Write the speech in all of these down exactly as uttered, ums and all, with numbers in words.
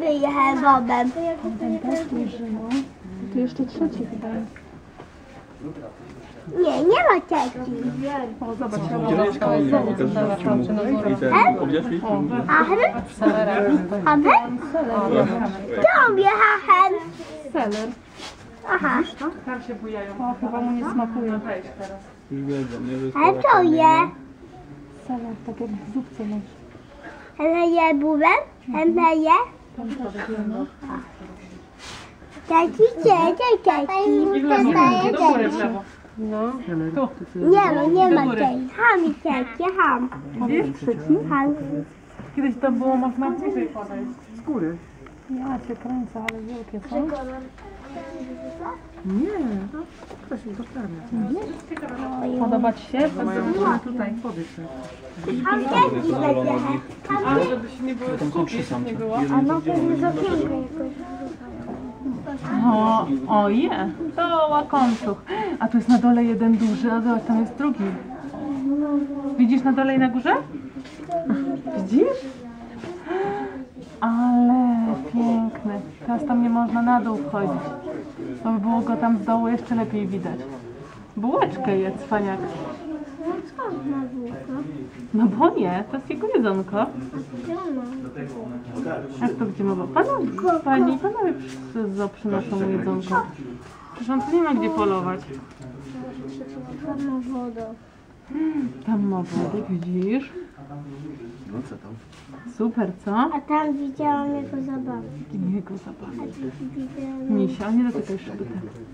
wyjechałem wodem. Ten też leży, no. Tu jeszcze trzeci chyba jest. Nie, nie ma trzeci. O, zobacz, Ahem? Ahem? To wjechałem. seler. Aha. Tam się bujają. O, chyba mu nie smakuje. Ale co je? Seler, tak jak w zupce masz. Ale je bułem? Ale je? Tam też je, no. Trzeci, trzeci, trzeci. No. Nie ma, nie ma trzeci. Ham i trzeci, ham. Tam jest trzeci. Ham. Kiedyś to było można bliżej podejść. Z góry. Ja cię kręcę, ale wielkie są. Nie. To się dostanie. Podoba ci się? Mają tutaj podejść. Ham trzeci będzie. A żeby się nie było skupić, nie było. A no pewnie z okienka jakoś. O, o je, to łakomczuch. A tu jest na dole jeden duży, a zobacz, tam jest drugi. Widzisz na dole i na górze? Widzisz? Ale piękny. Teraz tam nie można na dół wchodzić. To by było go tam z dołu jeszcze lepiej widać. Bułeczkę je, cwaniak. No bo nie, to jest jego jedzonko. Jak to gdzie mowa? Panowie, pani, panowie przy, przynoszą mu jedzonko. Przecież on tu nie ma gdzie polować. Tam ma wodę. Tam ma wodę, widzisz? No co tam? Super, co? A tam widziałam jego zabawki. Jego zabawy. Widziałam... Misia, nie dotykaj szyby.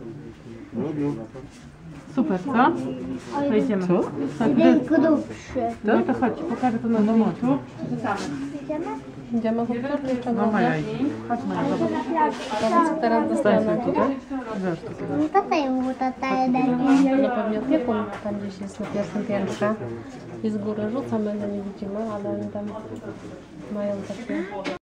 Super, co? Wejdziemy. Co? Jeden grubszy. No to chodź, pokażę to na zdjęciu. Idziemy? Idziemy chłopcy, No Maja, chodź Maja, zobacz. co teraz dostajemy tutaj? No tutaj był tata jeden. No pewnie opiekun tam gdzieś jest na pierwszym piętrze i z góry rzucamy, no nie widzimy, ale oni tam mają takie